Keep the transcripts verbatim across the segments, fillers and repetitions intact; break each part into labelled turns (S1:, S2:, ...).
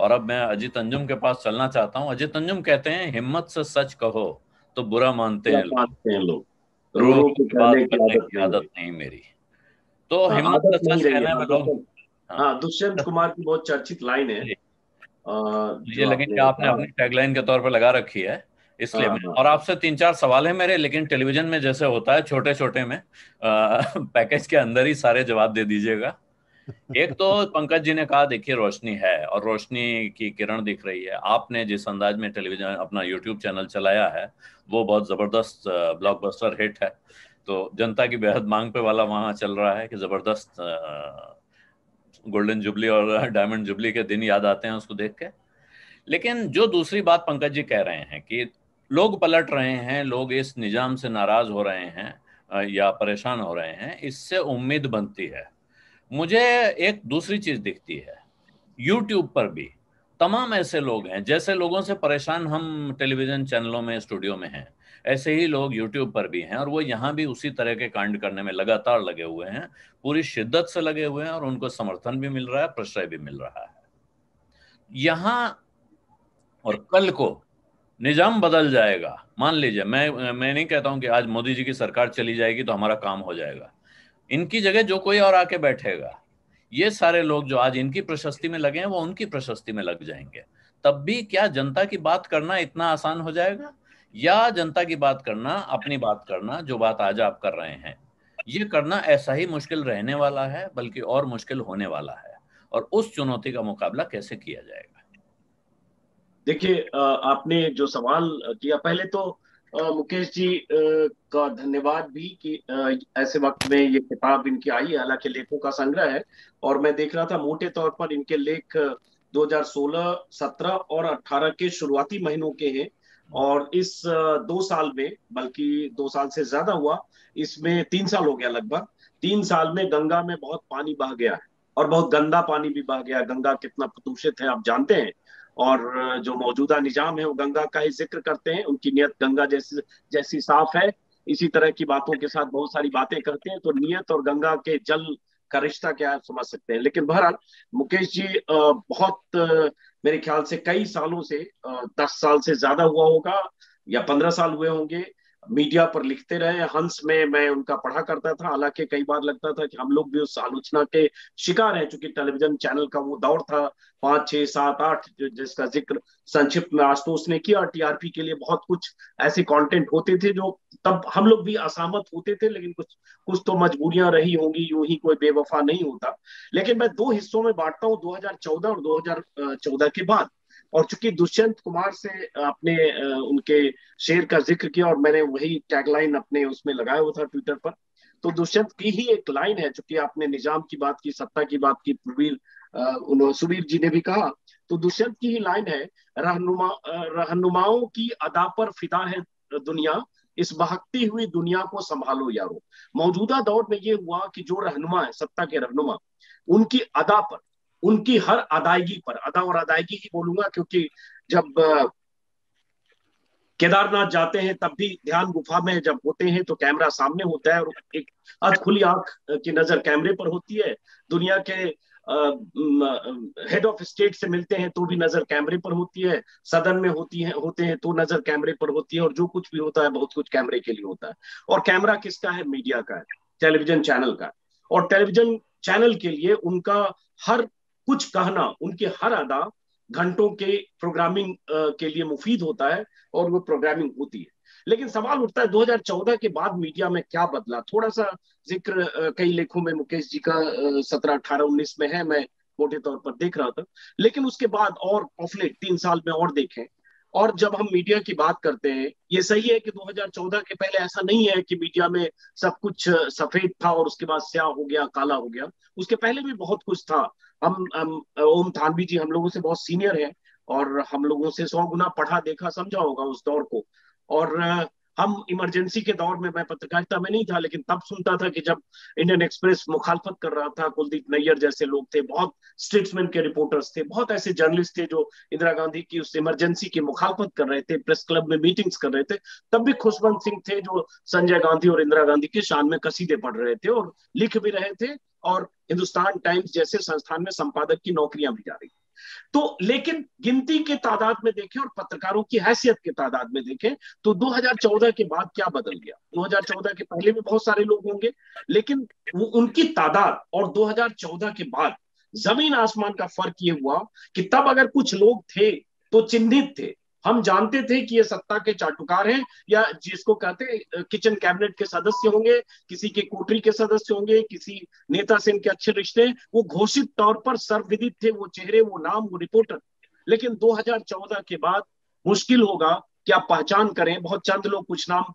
S1: और अब मैं अजीत अंजुम के पास चलना चाहता हूँ। अजीत अंजुम कहते हैं, हिम्मत से सच कहो तो बुरा मानते
S2: क्या
S1: हैं लोग,
S2: मानते हैं लोग, रो
S1: रो रो
S2: रो के
S1: के बात
S2: कहने की
S1: करने
S2: आदत
S1: की
S2: नहीं
S1: आदत
S2: रही।
S1: नहीं मेरी। तो
S2: हाँ,
S1: हिम्मत
S2: आदत
S1: से
S2: नहीं
S1: सच
S2: रही है।
S1: कहने में
S2: हाँ
S1: लोग,
S2: दुष्यंत,
S1: हाँ,
S2: हाँ दुष्यंत कुमार की बहुत चर्चित लाइन है,
S1: जी,
S2: अ,
S1: ये
S2: जो
S1: लेकिन
S2: आपने
S1: क्या आपने
S2: कहा।
S1: अपनी टैगलाइन के तौर पर लगा रखी है, इसलिए
S2: हाँ
S1: मैं,
S2: हाँ
S1: और आपसे तीन चार सवाल है मेरे, लेकिन टेलीविजन में जैसे होता है छोटे छोटे में, पैकेज के अंदर ही सारे जवाब दे दीजिएगा। एक तो पंकज जी ने कहा, देखिए रोशनी है और रोशनी की किरण दिख रही है। आपने जिस अंदाज में टेलीविजन अपना यूट्यूब चैनल चलाया है वो बहुत जबरदस्त ब्लॉकबस्टर हिट है। तो जनता की बेहद मांग पे वाला वहां चल रहा है कि जबरदस्त गोल्डन जुबली और डायमंड जुबली के दिन याद आते हैं उसको देख के। लेकिन जो दूसरी बात पंकज जी कह रहे हैं कि लोग पलट रहे हैं, लोग इस निजाम से नाराज हो रहे हैं अ, या परेशान हो रहे हैं, इससे उम्मीद बनती है। मुझे एक दूसरी चीज दिखती है, यूट्यूब पर भी तमाम ऐसे लोग हैं, जैसे लोगों से परेशान हम टेलीविजन चैनलों में स्टूडियो में हैं, ऐसे ही लोग यूट्यूब पर भी हैं, और वो यहाँ भी उसी तरह के कांड करने में लगातार लगे हुए हैं, पूरी शिद्दत से लगे हुए हैं, और उनको समर्थन भी मिल रहा है, प्रश्रय भी मिल रहा है यहाँ। और कल को निजाम बदल जाएगा, मान लीजिए, मैं मैं नहीं कहता हूं कि आज मोदी जी की सरकार चली जाएगी तो हमारा काम हो जाएगा। इनकी जगह जो कोई और आके बैठेगा, ये सारे लोग जो आज इनकी प्रशस्ति में लगे हैं वो उनकी प्रशस्ति में लग जाएंगे। तब भी क्या जनता की बात करना इतना आसान हो जाएगा? या जनता की बात करना, अपनी बात करना, जो बात आज आप कर रहे हैं, ये करना ऐसा ही मुश्किल रहने वाला है, बल्कि और मुश्किल होने वाला है। और उस चुनौती का मुकाबला कैसे किया जाएगा?
S2: देखिए, अ, आपने जो सवाल किया, पहले तो अ, मुकेश जी अ, का धन्यवाद भी कि अ, ऐसे वक्त में ये किताब इनकी आई है, हालांकि लेखों का संग्रह है। और मैं देख रहा था मोटे तौर पर इनके लेख दो हज़ार सोलह, सत्रह और अठारह के शुरुआती महीनों के हैं। और इस अ, दो साल में, बल्कि दो साल से ज्यादा हुआ, इसमें तीन साल हो गया लगभग, तीन साल में गंगा में बहुत पानी बह गया है, और बहुत गंदा पानी भी बह गया है। गंगा कितना प्रदूषित है आप जानते हैं। और जो मौजूदा निजाम है वो गंगा का ही जिक्र करते हैं, उनकी नियत गंगा जैसी जैसी साफ है। इसी तरह की बातों के साथ बहुत सारी बातें करते हैं, तो नियत और गंगा के जल का रिश्ता क्या है आप समझ सकते हैं। लेकिन बहरहाल मुकेश जी, अ, बहुत अ, मेरे ख्याल से कई सालों से, अ, दस साल से ज्यादा हुआ होगा या पंद्रह साल हुए होंगे, मीडिया पर लिखते रहे। हंस में मैं उनका पढ़ा करता था, हालांकि कई बार लगता था कि हम लोग भी उस आलोचना के शिकार हैं, चूंकि टेलीविजन चैनल का वो दौर था, पांच छह सात आठ, जिसका जिक्र संक्षिप्त में आशुतोष ने किया। टीआरपी के लिए बहुत कुछ ऐसे कंटेंट होते थे जो तब हम लोग भी असहमत होते थे, लेकिन कुछ कुछ तो मजबूरियां रही होंगी, यूं ही कोई बेवफा नहीं होता। लेकिन मैं दो हिस्सों में बांटता हूँ, दो हज़ार चौदह और दो हज़ार चौदह के बाद। और चूंकि दुष्यंत कुमार से आपने उनके शेर का जिक्र किया, और मैंने वही टैगलाइन अपने उसमें लगाया हुआ था ट्विटर पर, तो दुष्यंत की ही एक लाइन है, चूंकि आपने निजाम की बात की, सत्ता की बात की, प्रवीर उन्होंने सुबीर जी ने भी कहा, तो दुष्यंत की ही लाइन है, रहनुमा रहनुमाओं की अदा पर फिदा है दुनिया, इस बहकती हुई दुनिया को संभालो यारो। मौजूदा दौर में ये हुआ कि जो रहनुमा है, सत्ता के रहनुमा, उनकी अदा पर, उनकी हर अदायगी पर, अदा और अदायगी ही बोलूंगा, क्योंकि जब केदारनाथ जाते हैं तब भी ध्यान गुफा में जब होते हैं तो कैमरा सामने होता है, और एक अध खुली आंख की नजर कैमरे पर होती है। दुनिया के हेड ऑफ स्टेट से मिलते हैं तो भी नजर कैमरे पर होती है, सदन में होती है होते हैं तो नजर कैमरे पर होती है, और जो कुछ भी होता है बहुत कुछ कैमरे के लिए होता है। और कैमरा किसका है? मीडिया का है, टेलीविजन चैनल का। और टेलीविजन चैनल के लिए उनका हर कुछ कहना, उनकी हर अदा घंटों के प्रोग्रामिंग के लिए मुफीद होता है, और वो प्रोग्रामिंग होती है। लेकिन सवाल उठता है दो हज़ार चौदह के बाद मीडिया में क्या बदला। थोड़ा सा जिक्र अ, कई लेखों में मुकेश जी का सत्रह अठारह उन्नीस में है, मैं मोटे तौर पर देख रहा था। लेकिन उसके बाद और ऑफलेट तीन साल में और देखें, और जब हम मीडिया की बात करते हैं, ये सही है कि दो हज़ार चौदह के पहले ऐसा नहीं है कि मीडिया में सब कुछ सफेद था और उसके बाद स्याह हो गया, काला हो गया। उसके पहले भी बहुत कुछ था। हम, हम ओम थानवी जी हम लोगों से बहुत सीनियर हैं, और हम लोगों से सौ गुना पढ़ा देखा समझा होगा उस दौर को। और हम इमरजेंसी के दौर में, मैं पत्रकारिता में नहीं था, लेकिन तब सुनता था कि जब इंडियन एक्सप्रेस मुखालफत कर रहा था, कुलदीप नैयर जैसे लोग थे, बहुत स्टेट्समैन के रिपोर्टर्स थे, बहुत ऐसे जर्नलिस्ट थे जो इंदिरा गांधी की उस इमरजेंसी की मुखालफत कर रहे थे, प्रेस क्लब में मीटिंग्स कर रहे थे। तब भी खुशवंत सिंह थे जो संजय गांधी और इंदिरा गांधी की शान में कसीदे पढ़ रहे थे और लिख भी रहे थे, और हिंदुस्तान टाइम्स जैसे संस्थान में संपादक की नौकरियां भी जा रही थी। तो लेकिन गिनती के तादाद में देखें और पत्रकारों की हैसियत के तादाद में देखें तो दो हज़ार चौदह के बाद क्या बदल गया। दो हज़ार चौदह के पहले भी बहुत सारे लोग होंगे, लेकिन वो उनकी तादाद और दो हज़ार चौदह के बाद जमीन आसमान का फर्क ये हुआ कि तब अगर कुछ लोग थे तो चिन्हित थे, हम जानते थे कि ये सत्ता के चाटुकार हैं, या जिसको कहते हैं किचन कैबिनेट के सदस्य होंगे, किसी के कोटरी के सदस्य होंगे, किसी नेता से इनके अच्छे रिश्ते, वो घोषित तौर पर सर्वविदित थे, वो चेहरे, वो नाम, वो रिपोर्टर। लेकिन दो हज़ार चौदह के बाद मुश्किल होगा कि आप पहचान करें। बहुत चंद लोग, कुछ नाम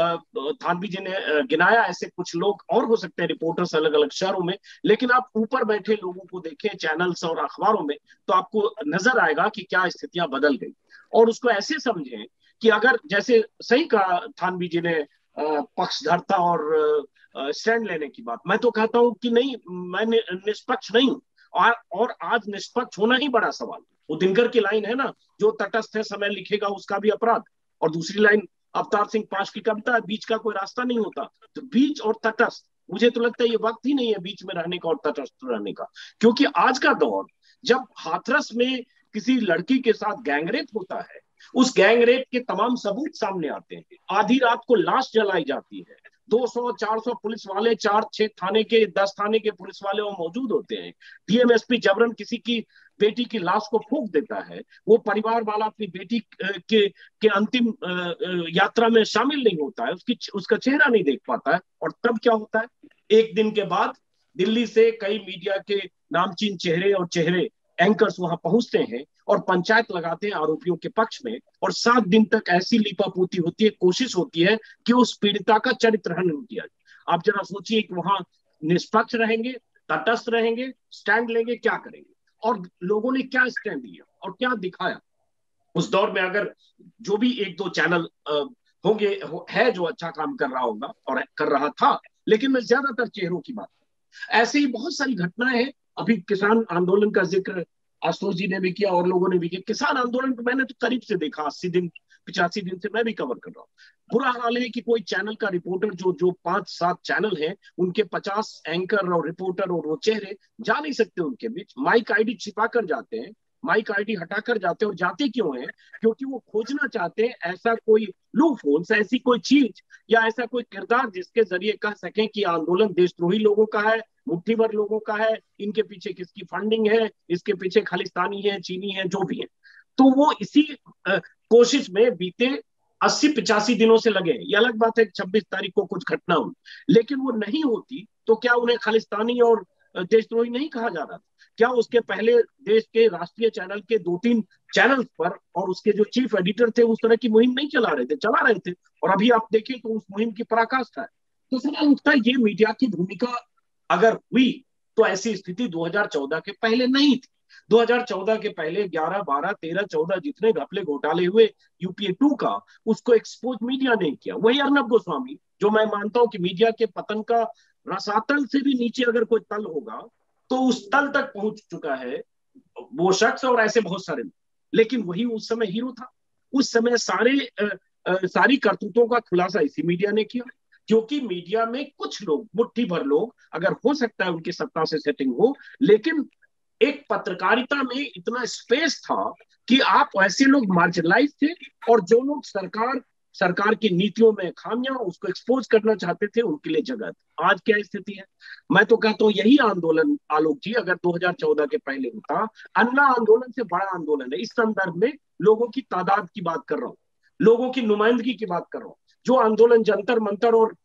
S2: थानवी जी ने गिनाया, ऐसे कुछ लोग और हो सकते हैं रिपोर्टर्स अलग अलग शहरों में, लेकिन आप ऊपर बैठे लोगों को देखें चैनल्स और अखबारों में तो आपको नजर आएगा कि क्या स्थितियां बदल गई। और उसको ऐसे समझें कि अगर, जैसे सही कहा थानवी जी ने पक्षधरता और स्टैंड लेने की बात, मैं तो कहता हूं कि नहीं, मैं निष्पक्ष नहीं हूं, और, और आज निष्पक्ष होना ही बड़ा सवाल। वो दिनकर की लाइन है ना, जो तटस्थ है समय लिखेगा उसका भी अपराध, और दूसरी लाइन अवतार सिंह पांच की कविता है, बीच का कोई रास्ता नहीं होता। तो बीच और तटस्थ, मुझे तो लगता है ये वक्त ही नहीं है बीच में रहने का और तटस्थ रहने का, क्योंकि आज का दौर जब हाथरस में किसी लड़की के साथ गैंगरेप होता है, उस गैंगरेप के तमाम सबूत सामने आते हैं, आधी रात को लाश जलाई जाती है, दो सौ चार सौ पुलिस वाले, चार छह थाने के, दस थाने के पुलिस वाले वो मौजूद होते हैं, डीएमएसपी जबरन किसी की बेटी की लाश को फूंक देता है, वो परिवार वाला अपनी बेटी के के अंतिम यात्रा में शामिल नहीं होता है, उसकी उसका चेहरा नहीं देख पाता है, और तब क्या होता है, एक दिन के बाद दिल्ली से कई मीडिया के नामचीन चेहरे और चेहरे एंकर्स वहां पहुंचते हैं और पंचायत लगाते हैं आरोपियों के पक्ष में, और सात दिन तक ऐसी लीपापोती होती है, कोशिश होती है कि उस पीड़िता का चरित्र हनन किया जाए। आप जरा सोचिए कि वहां निष्पक्ष रहेंगे, तटस्थ रहेंगे, स्टैंड लेंगे, क्या करेंगे, और लोगों ने क्या स्टैंड लिया और क्या दिखाया उस दौर में। अगर जो भी एक दो चैनल होंगे हो, है जो अच्छा काम कर रहा होगा और कर रहा था, लेकिन मैं ज्यादातर चेहरों की बात, ऐसे ही बहुत सारी घटनाएं हैं। अभी किसान आंदोलन का जिक्र आशुतोष जी ने भी किया और लोगों ने भी किया। किसान आंदोलन को मैंने तो करीब से देखा, अस्सी दिन पिचासी दिन से मैं भी कवर कर रहा हूँ। बुरा हाल है कि कोई चैनल का रिपोर्टर, जो जो पांच सात चैनल हैं, उनके पचास एंकर और रिपोर्टर और वो चेहरे जा नहीं सकते उनके बीच, माइक आईडी छिपा कर जाते हैं, माइक आईडी हटाकर जाते हैं। और जाते क्यों हैं? क्योंकि वो खोजना चाहते हैं ऐसा कोई लूप होल्स, ऐसी कोई चीज या ऐसा कोई किरदार जिसके जरिए कह सकें कि आंदोलन देशद्रोही लोगों का है, मुट्ठी भर लोगों का है, इनके पीछे किसकी फंडिंग है, इसके पीछे खालिस्तानी है, चीनी है, जो भी है। तो वो इसी आ, कोशिश में बीते अस्सी पिचासी दिनों से लगे। ये अलग बात है कि छब्बीस तारीख को कुछ घटना हुई, लेकिन वो नहीं होती तो क्या उन्हें खालिस्तानी और देशद्रोही नहीं कहा जा रहा था? क्या उसके पहले देश के राष्ट्रीय चैनल के दो तीन चैनल्स पर और उसके जो चीफ एडिटर थे उस तरह की मुहिम नहीं चला रहे थे? चला रहे थे, और अभी आप देखें तो उस मुहिम की पराकाष्ठा है। तो सवाल उठता है, ये मीडिया की भूमिका अगर हुई तो ऐसी स्थिति दो हज़ार चौदह के पहले नहीं थी। दो हज़ार चौदह के पहले ग्यारह बारह तेरह चौदह जितने घपले घोटाले हुए यूपीए टू का, उसको एक्सपोज मीडिया नहीं किया। वही अर्नब गोस्वामी, जो मैं मानता हूं कि मीडिया के पतन का रसातल से भी नीचे अगर कोई तल होगा तो उस तल तक पहुंच चुका है वो शख्स, और ऐसे बहुत सारे। लेकिन वही उस समय हीरो था। उस समय सारे आ, आ, सारी करतूतों का खुलासा इसी मीडिया ने किया, क्योंकि मीडिया में कुछ लोग, मुट्ठी भर लोग, अगर हो सकता है उनकी सत्ता से सेटिंग हो, लेकिन एक पत्रकारिता में इतना स्पेस था कि आप ऐसे लोग मार्जिनलाइज थे, और जो लोग सरकार सरकार की नीतियों में खामियां उसको एक्सपोज करना चाहते थे, उनके लिए जगह थी। आज क्या स्थिति है? मैं तो कहता हूं यही आंदोलन, आलोक जी, अगर दो हज़ार चौदह के पहले होता, अन्ना आंदोलन से बड़ा आंदोलन है। इस संदर्भ में लोगों की तादाद की बात कर रहा हूँ, लोगों की नुमाइंदगी की बात कर रहा हूँ। जो आंदोलन जंतर मंतर और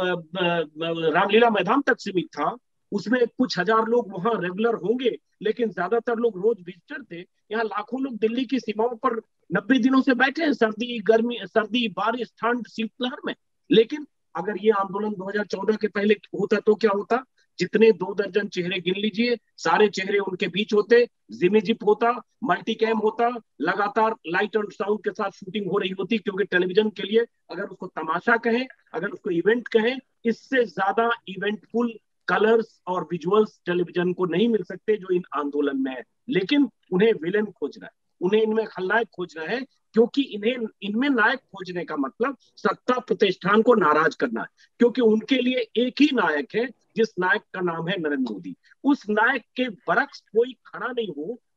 S2: रामलीला मैदान तक सीमित था, उसमें कुछ हजार लोग वहां रेगुलर होंगे, लेकिन ज्यादातर लोग रोज विजिटर थे। यहाँ लाखों लोग दिल्ली की सीमाओं पर नब्बे दिनों से बैठे हैं, सर्दी गर्मी, सर्दी बारिश ठंड शीतलहर में। लेकिन अगर ये आंदोलन दो हज़ार चौदह के पहले होता तो क्या होता? जितने दो दर्जन चेहरे गिन लीजिए, सारे चेहरे उनके बीच होते, जिमी जिप होता, मल्टी कैम होता, लगातार लाइट और साउंड के साथ शूटिंग हो रही होती। क्योंकि टेलीविजन के लिए, अगर उसको तमाशा कहें, अगर उसको इवेंट कहें, इससे ज्यादा इवेंटफुल कलर्स और विजुअल्स टेलीविजन को नहीं मिल सकते जो इन आंदोलन में है। लेकिन उन्हें विलेन खोजना है, उन्हें इनमें खलनायक खोजना है, क्योंकि इन्हें इनमें नायक खोजने का मतलब सत्ता प्रतिष्ठान को नाराज करना है। क्योंकि उनके लिए एक ही नायक है, जिस नायक का नाम है नरेंद्र मोदी। उस नायक के बरक्स कोई खड़ा नहीं हो,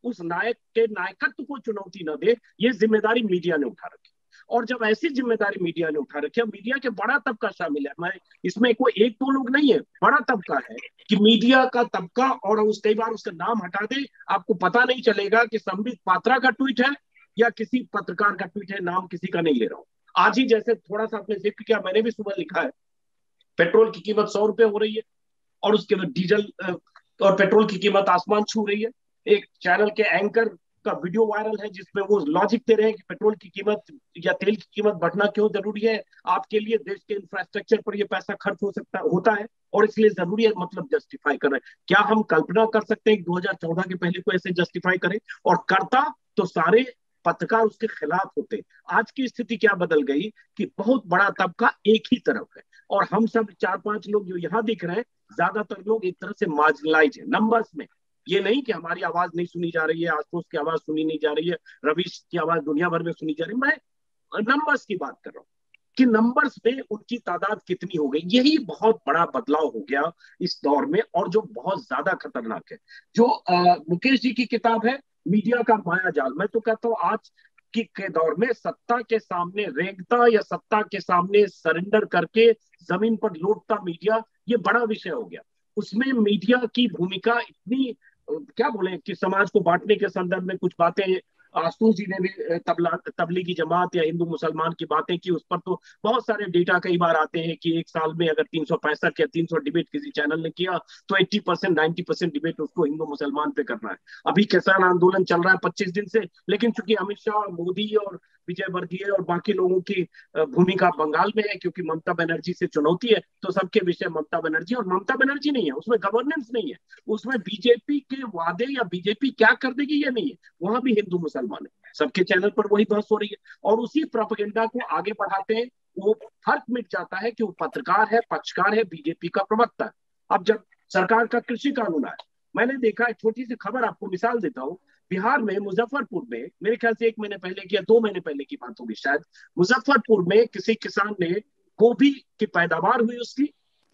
S2: उस नायक के नायकत्व को चुनौती न दे, ये जिम्मेदारी मीडिया ने उठा रखी। और जब ऐसी जिम्मेदारी मीडिया ने उठा रखी, मीडिया के बड़ा तबका शामिल है, मैं इसमें कोई एक दो लोग नहीं है, बड़ा तबका है कि मीडिया का तबका, और उस कई बार उसका नाम हटा दे, आपको पता नहीं चलेगा कि संबित पात्रा का ट्वीट है या किसी पत्रकार का ट्वीट है, नाम किसी का नहीं ले रहा हूं। आज ही जैसे थोड़ा सा आपने जिक्र किया, मैंने भी सुबह लिखा है, पेट्रोल की कीमत सौ रुपए हो रही है और उसके बाद डीजल और पेट्रोल की कीमत आसमान छू रही है। एक चैनल के एंकर का वीडियो वायरल है जिसमें वो लॉजिक दे रहे हैं कि पेट्रोल की कीमत या तेल की कीमत बढ़ना क्यों जरूरी है, आपके लिए देश के इंफ्रास्ट्रक्चर पर ये पैसा खर्च हो सकता होता है और इसलिए जरूरी है, मतलब जस्टिफाई कर रहे हैं। क्या हम कल्पना कर सकते हैं कि दो हज़ार चौदह के पहले को ऐसे जस्टिफाई करे? और करता तो सारे पत्रकार उसके खिलाफ होते। आज की स्थिति क्या बदल गई कि बहुत बड़ा तबका एक ही तरफ है और हम सब चार पांच लोग जो यहाँ दिख रहे हैं, ज्यादातर लोग एक तरह से मार्जिनलाइज है नंबर्स में। ये नहीं कि हमारी आवाज नहीं सुनी जा रही है, आशुतोष की आवाज सुनी नहीं जा रही है, रवीश की आवाज दुनिया भर में सुनी जा रही है, मैं नंबर्स की बात कर रहा हूँ कि नंबर्स में उनकी तादाद कितनी हो गई। यही बहुत बड़ा बदलाव हो गया इस दौर में, और जो बहुत ज्यादा खतरनाक है। जो आ, मुकेश जी की किताब है मीडिया का माया जाल, मैं तो कहता हूँ आज की के दौर में सत्ता के सामने रेंगता या सत्ता के सामने सरेंडर करके जमीन पर लौटता मीडिया, ये बड़ा विषय हो गया। उसमें मीडिया की भूमिका इतनी, क्या बोले, कि समाज को बांटने के संदर्भ में कुछ बातें, आशुतोष जी ने भी तबला तबलीगी जमात या हिंदू मुसलमान की बातें की, उस पर तो बहुत सारे डेटा कई बार आते हैं कि एक साल में अगर तीन सौ पैंसठ या तीन सौ डिबेट किसी चैनल ने किया तो अस्सी परसेंट नब्बे परसेंट डिबेट उसको हिंदू मुसलमान पे करना है। अभी किसान आंदोलन चल रहा है पच्चीस दिन से, लेकिन चूंकि अमित शाह, मोदी और विजय वर्गीय और बाकी लोगों की भूमिका बंगाल में है, क्योंकि ममता बनर्जी से चुनौती है, तो सबके विषय ममता बनर्जी, और ममता बनर्जी नहीं है उसमें, गवर्नेंस नहीं है उसमें, बीजेपी के वादे या बीजेपी क्या कर देगी ये नहीं है, वहां भी हिंदू मुसलमान है, सबके चैनल पर वही बहस हो रही है और उसी प्रोपेगेंडा को आगे बढ़ाते हैं। वो फर्क मिट जाता है कि वो पत्रकार है, पक्षकार है, बीजेपी का प्रवक्ता है। अब जब सरकार का कृषि कानून आया, मैंने देखा, एक छोटी सी खबर आपको मिसाल देता हूँ, बिहार में मुजफ्फरपुर में, मेरे ख्याल से एक महीने पहले की या दो महीने पहले की बात होगी शायद, मुजफ्फरपुर में किसी किसान ने गोभी की पैदावार हुई, उसकी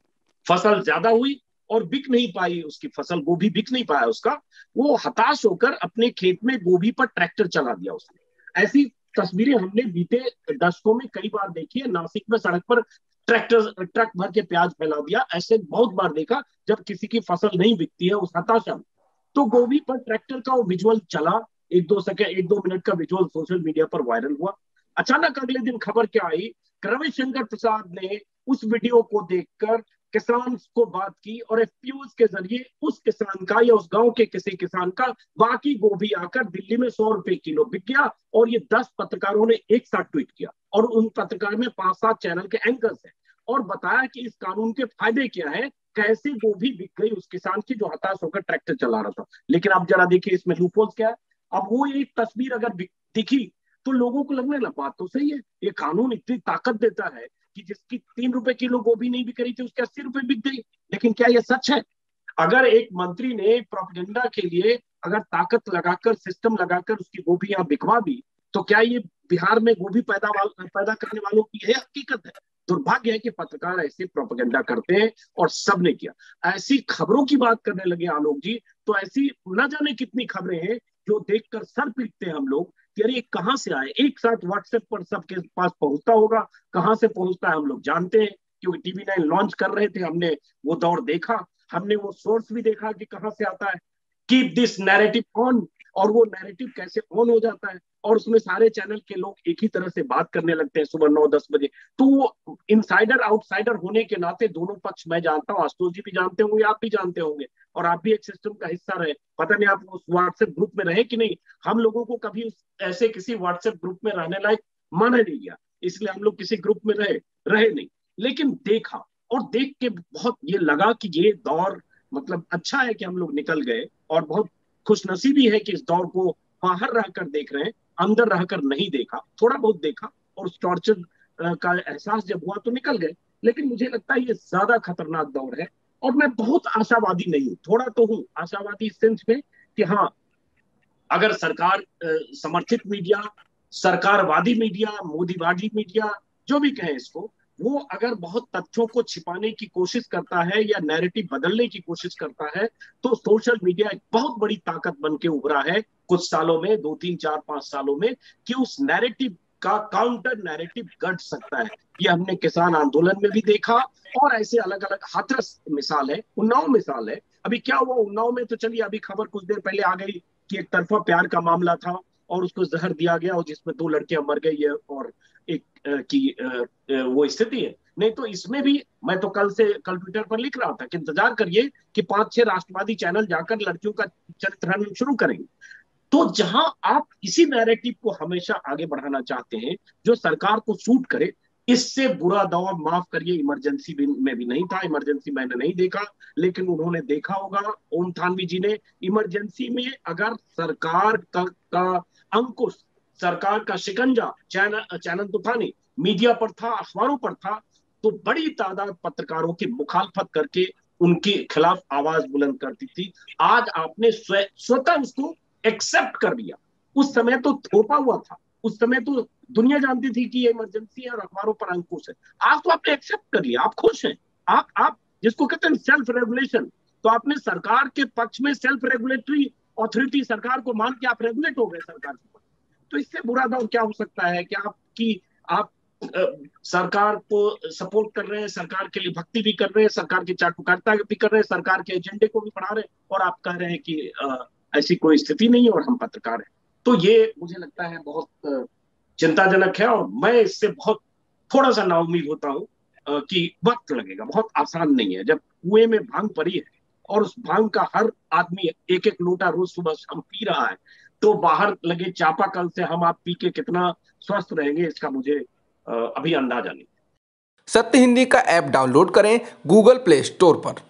S2: फसल ज्यादा हुई और बिक नहीं पाई, उसकी फसल गोभी बिक नहीं पाया उसका, वो हताश होकर अपने खेत में गोभी पर ट्रैक्टर चला दिया उसने। ऐसी तस्वीरें हमने बीते दशकों में कई बार देखी है, नासिक में सड़क पर ट्रैक्टर ट्रक भर के प्याज फैला दिया, ऐसे बहुत बार देखा जब किसी की फसल नहीं बिकती है उस हताशा में। तो गोभी पर ट्रैक्टर का वो विजुअल चला, एक दो सेकंड एक दो मिनट का विजुअल सोशल मीडिया पर वायरल हुआ। अचानक अगले दिन खबर क्या आई, रविशंकर प्रसाद ने उस वीडियो को देखकर किसान को बात की और एफपीओ के जरिए उस किसान का या उस गांव के किसी किसान का बाकी गोभी आकर दिल्ली में सौ रुपए किलो बिक गया। और ये दस पत्रकारों ने एक साथ ट्वीट किया और उन पत्रकार में पांच सात चैनल के एंकर्स हैं और बताया कि इस कानून के फायदे क्या है, कैसे गोभी बिक गई उस किसान की जो हताश होकर ट्रैक्टर चला रहा था। लेकिन आप जरा देखिए इसमें लूपहोल्स क्या है। अब वो एक तस्वीर अगर दिखी तो लोगों को लगने लगा बात तो सही है, ये कानून इतनी ताकत देता है कि जिसकी तीन रुपए किलो गोभी नहीं बिक रही थी उसके अस्सी रुपए बिक गई। लेकिन क्या ये सच है? अगर एक मंत्री ने प्रोपेगेंडा के लिए अगर ताकत लगाकर, सिस्टम लगाकर उसकी गोभी यहाँ बिकवा दी, तो क्या ये बिहार में गोभी पैदा पैदा करने वालों की है हकीकत है? दुर्भाग्य है कि पत्रकार ऐसे प्रोपेगेंडा करते हैं और सबने किया। ऐसी खबरों की बात करने लगे आलोक जी, तो ऐसी न जाने कितनी खबरें हैं जो देखकर सर पीटते हैं हम लोग कि अरे कहां से आए। एक साथ व्हाट्सएप पर सबके पास पहुंचता होगा, कहां से पहुंचता है हम लोग जानते हैं क्योंकि टीवी नाइन लॉन्च कर रहे थे, हमने वो दौर देखा, हमने वो सोर्स भी देखा कि कहां से आता है। कीप दिस नैरेटिव ऑन, और वो नैरेटिव कैसे ऑन हो जाता है और उसमें सारे चैनल के लोग एक ही तरह से बात करने लगते हैं सुबह नौ दस बजे। तो वो इनसाइडर आउटसाइडर होने के नाते दोनों पक्ष मैं जानता हूँ, आशुतोष जी भी जानते होंगे, आप भी जानते होंगे, और आप भी एक सिस्टम का हिस्सा रहे। पता नहीं आप उस व्हाट्सएप ग्रुप में रहे कि नहीं, हम लोगों को कभी उस ऐसे किसी व्हाट्सएप ग्रुप में रहने लायक माना नहीं गया, इसलिए हम लोग किसी ग्रुप में रहे रहे नहीं। लेकिन देखा और देख के बहुत ये लगा कि ये दौर मतलब अच्छा है कि हम लोग निकल गए, और बहुत खुशनसीबी है कि इस दौर को बाहर रहकर देख रहे हैं, अंदर रहकर नहीं देखा, थोड़ा बहुत देखा और उस टॉर्चर का एहसास जब हुआ तो निकल गए। लेकिन मुझे लगता है ये ज्यादा खतरनाक दौर है और मैं बहुत आशावादी नहीं हूं, थोड़ा तो हूं आशावादी इस सेंस में कि हाँ, अगर सरकार समर्थित मीडिया, सरकारवादी मीडिया, मोदीवादी मीडिया, जो भी कहें इसको, वो अगर बहुत तथ्यों को छिपाने की कोशिश करता है या नैरेटिव बदलने की कोशिश करता है, तो सोशल मीडिया एक बहुत बड़ी ताकत बन के उभरा है कुछ सालों में, दो तीन चार पांच सालों में, कि उस नैरेटिव का काउंटर नैरेटिव गढ़ सकता है। ये हमने किसान आंदोलन में भी देखा, और ऐसे अलग अलग हाथरस मिसाल है, उन्नाव मिसाल है। अभी क्या हुआ उन्नाव में, तो चलिए अभी खबर कुछ देर पहले आ गई कि एक तरफा प्यार का मामला था और उसको जहर दिया गया, और जिसमें दो लड़कियां मर गई है, और एक आ, की आ, आ, वो स्थिति है। नहीं तो इसमें भी मैं तो कल से कल ट्विटर पर लिख रहा था कि इंतजार करिए कि पांच छह राष्ट्रवादी चैनल जाकर लड़कियों का चरित्र हनन शुरू करेंगे। तो जहां आप इसी नैरेटिव को हमेशा आगे बढ़ाना चाहते हैं जो सरकार को सूट करे, इससे बुरा दौर, माफ करिए, इमरजेंसी में भी नहीं था। इमरजेंसी मैंने नहीं देखा, लेकिन उन्होंने देखा होगा, ओम थानवी जी ने। इमरजेंसी में अगर सरकार का, का अंकुश, सरकार का शिकंजा चैनल चैनल तो था नहीं, मीडिया पर था, अखबारों पर था, तो बड़ी तादाद पत्रकारों की मुखालफत करके उनके खिलाफ आवाज बुलंद करती थी। आज आपने स्वतः उसको एक्सेप्ट कर लिया। उस समय तो थोपा हुआ था, उस समय तो दुनिया जानती थी कि ये इमरजेंसी है और अखबारों पर अंकुश है। आज तो आपने एक्सेप्ट कर लिया, आप खुश हैं। आप आप जिसको कहते हैं सेल्फ रेगुलेशन, तो आपने सरकार के पक्ष में सेल्फ रेगुलेटरी अथॉरिटी, सरकार को मान के आप रेगुलेट हो गए सरकार के पक्ष। तो इससे बुरा दौर क्या हो सकता है कि आपकी आप आ, सरकार को सपोर्ट कर रहे हैं, सरकार के लिए भक्ति भी कर रहे हैं, सरकार की चाटुकारिता भी कर रहे हैं, सरकार के एजेंडे को भी बढ़ा रहे हैं, और आप कह रहे हैं कि आ, ऐसी कोई स्थिति नहीं है और हम पत्रकार हैं। तो ये मुझे लगता है बहुत चिंताजनक है, और मैं इससे बहुत थोड़ा सा नाउम्मीद होता हूं कि वक्त लगेगा, बहुत आसान नहीं है। जब कुएं में भांग पड़ी है और उस भांग का हर आदमी एक एक लोटा रोज सुबह शाम पी रहा है, तो बाहर लगे चापाकल से हम आप पी के कितना स्वस्थ रहेंगे, इसका मुझे अभी अंदाजा नहीं।
S3: सत्य हिंदी का ऐप डाउनलोड करें गूगल प्ले स्टोर पर।